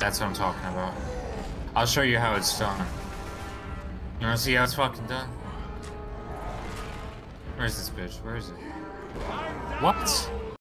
That's what I'm talking about. I'll show you how it's done. You wanna see how it's fucking done? Where's this bitch? Where is it? What?